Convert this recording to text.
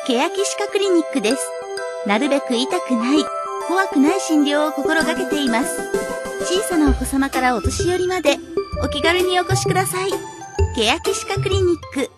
ケヤキ歯科クリニックです。なるべく痛くない、怖くない診療を心がけています。小さなお子様からお年寄りまで、お気軽にお越しください。ケヤキ歯科クリニック。